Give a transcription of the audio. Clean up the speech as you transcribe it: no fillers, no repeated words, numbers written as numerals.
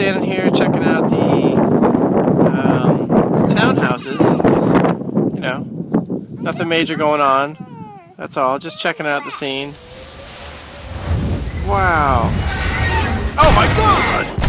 standing here checking out the townhouses. Just, you know, nothing major going on. That's all. Just checking out the scene. Wow. Oh my God!